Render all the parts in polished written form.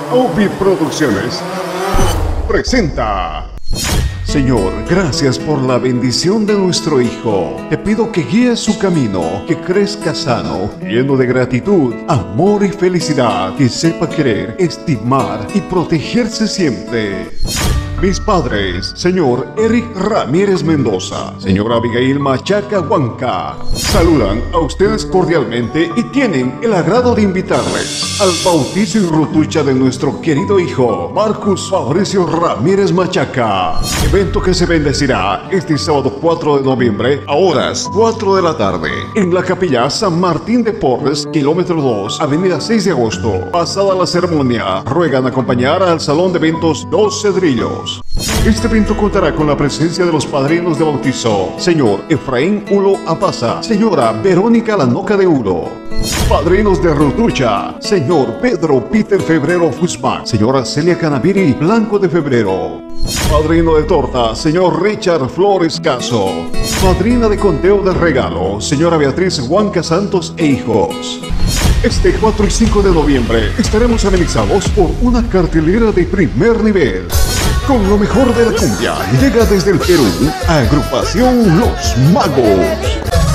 Aubi Producciones presenta. Señor, gracias por la bendición de nuestro hijo. Te pido que guíes su camino, que crezca sano, lleno de gratitud, amor y felicidad, que sepa querer, estimar y protegerse siempre. Mis padres, señor Eric Ramírez Mendoza, señora Abigail Machaca Huanca, saludan a ustedes cordialmente y tienen el agrado de invitarles al bautizo y rutucha de nuestro querido hijo, Marcus Fabricio Ramírez Machaca. Evento que se bendecirá este sábado 4 de noviembre a horas 4 de la tarde en la capilla San Martín de Porres, kilómetro 2, avenida 6 de agosto. Pasada la ceremonia, ruegan acompañar al Salón de Eventos Los Cedrillos. Este evento contará con la presencia de los padrinos de bautizo, señor Efraín Ulo Apaza, señora Verónica Lanoca de Ulo. Padrinos de rutucha, señor Pedro Peter Febrero Guzmán, señora Celia Canaviri Blanco de Febrero. Padrino de torta, señor Richard Flores Caso. Padrina de conteo de regalo, señora Beatriz Huanca Santos e hijos. Este 4 y 5 de noviembre estaremos amenizados por una cartelera de primer nivel. Con lo mejor de la cumbia, llega desde el Perú, Agrupación Los Magos.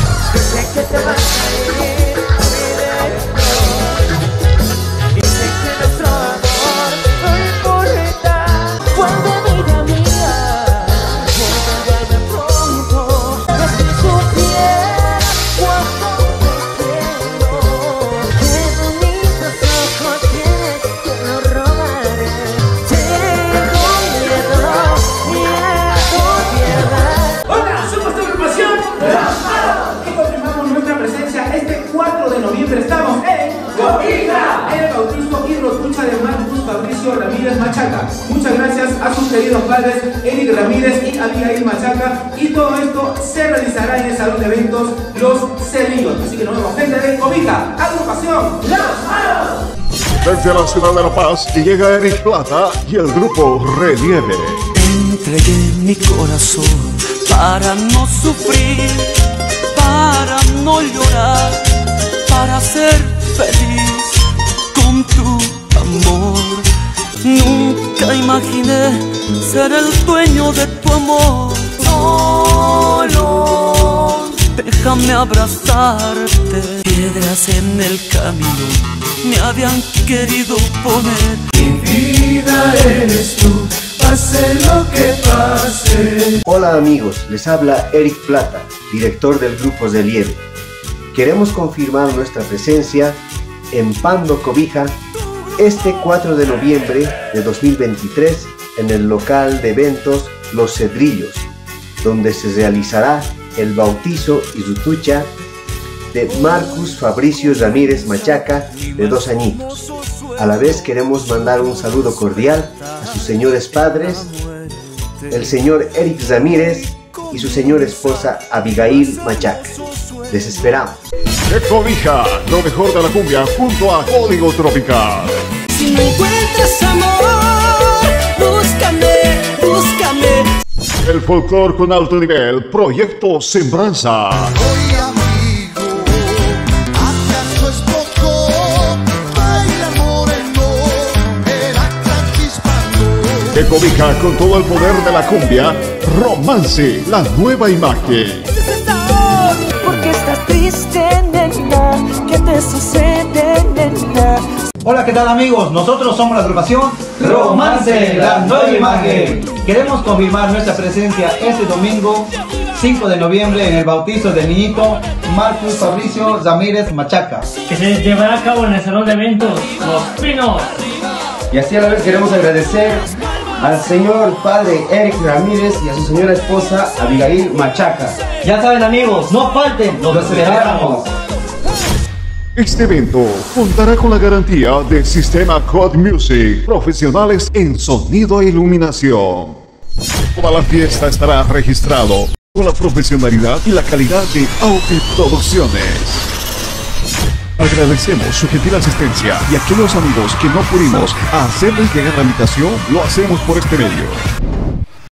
Estamos en Cobija, el bautismo y rotucha de Marcus Fabricio Ramírez Machaca. Muchas gracias a sus queridos padres Eric Ramírez y Abigail Machaca, y todo esto se realizará en el Salón de Eventos Los Cedrillos. Así que nos vemos, gente de Cobija, agrupación Los Magos. Desde la ciudad de La Paz llega Eric Plata y el grupo Relieve. Entregué mi corazón para no sufrir, para no llorar, para ser feliz con tu amor. Nunca imaginé ser el dueño de tu amor. Solo déjame abrazarte. Piedras en el camino me habían querido poner. Mi vida eres tú, pase lo que pase. Hola amigos, les habla Eric Plata, director del grupo Relieve. Queremos confirmar nuestra presencia en Pando, Cobija, este 4 de noviembre de 2023 en el local de eventos Los Cedrillos, donde se realizará el bautizo y rutucha de Marcus Fabricio Ramírez Machaca, de 2 añitos. A la vez queremos mandar un saludo cordial a sus señores padres, el señor Eric Ramírez y su señora esposa Abigail Machaca. Les esperamos. De Cobija, lo mejor de la cumbia junto a Código Tropical. Si no encuentras amor, búscame, búscame. El folclor con alto nivel, Proyecto Sembranza. Oye amigo, ¿acaso es poco? Baila moreno, era chispando. De Cobija, con todo el poder de la cumbia, Romance, la nueva imagen. Porque estás triste, nena, ¿qué te sucede, nena? Hola, ¿qué tal amigos? Nosotros somos la agrupación Romance, la nueva imagen. Queremos confirmar nuestra presencia este domingo 5 de noviembre en el bautizo del niñito Marcus Fabricio Ramírez Machaca, que se llevará a cabo en el Salón de Eventos Los Pinos. Y así a la vez queremos agradecer al señor padre Eric Ramírez y a su señora esposa Abigail Machaca. Ya saben amigos, no falten, los esperamos. Este evento contará con la garantía de Sistema Code Music, profesionales en sonido e iluminación. Toda la fiesta estará registrado con la profesionalidad y la calidad de Aubi Producciones. Agradecemos su gentil asistencia y a aquellos amigos que no pudimos hacerles llegar la invitación, lo hacemos por este medio.